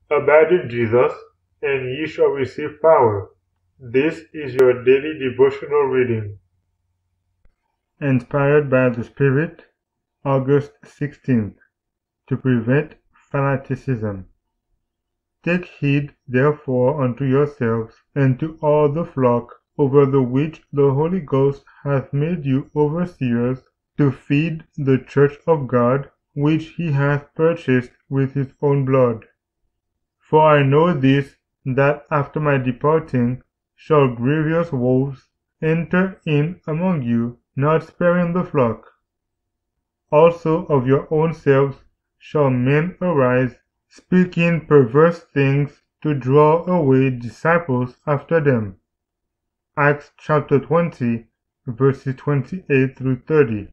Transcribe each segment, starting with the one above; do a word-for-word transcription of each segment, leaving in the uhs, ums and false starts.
Abide in Jesus, and ye shall receive power. This is your daily devotional reading. Inspired by the Spirit, August sixteenth. To prevent fanaticism. Take heed, therefore, unto yourselves, and to all the flock, over the which the Holy Ghost hath made you overseers, to feed the church of God, which he hath purchased with his own blood. For I know this, that after my departing shall grievous wolves enter in among you, not sparing the flock. Also of your own selves shall men arise, speaking perverse things, to draw away disciples after them. Acts chapter twenty, verses twenty-eight through thirty.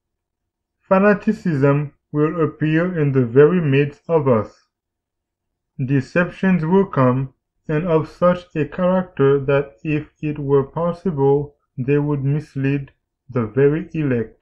Fanaticism will appear in the very midst of us. Deceptions will come, and of such a character that if it were possible they would mislead the very elect.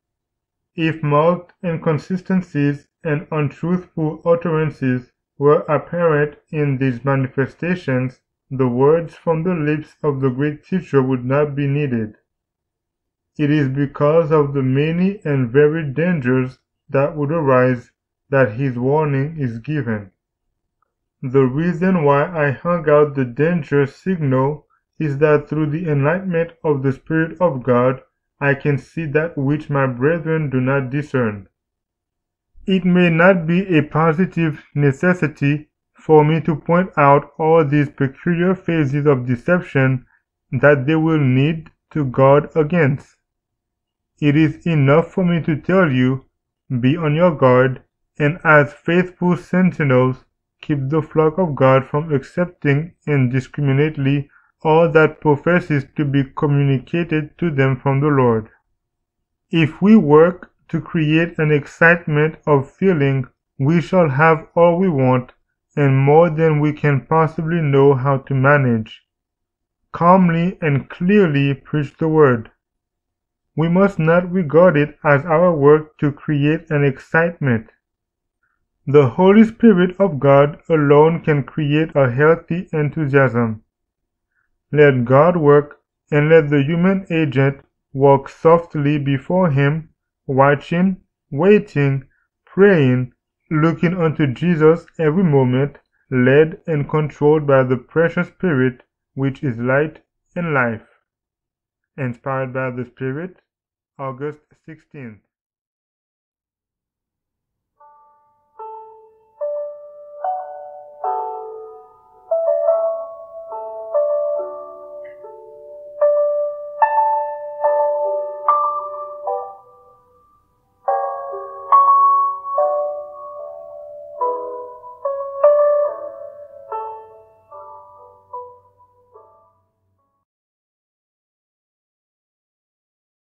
If marked inconsistencies and untruthful utterances were apparent in these manifestations, the words from the lips of the great teacher would not be needed. It is because of the many and varied dangers that would arise that his warning is given. The reason why I hung out the danger signal is that through the enlightenment of the Spirit of God I can see that which my brethren do not discern. It may not be a positive necessity for me to point out all these peculiar phases of deception that they will need to guard against. It is enough for me to tell you, be on your guard, and as faithful sentinels, keep the flock of God from accepting indiscriminately all that professes to be communicated to them from the Lord. If we work to create an excitement of feeling, we shall have all we want and more than we can possibly know how to manage. Calmly and clearly preach the word. We must not regard it as our work to create an excitement. The Holy Spirit of God alone can create a healthy enthusiasm. Let God work, and let the human agent walk softly before him, watching, waiting, praying, looking unto Jesus every moment, led and controlled by the precious Spirit, which is light and life. Inspired by the Spirit, August sixteenth.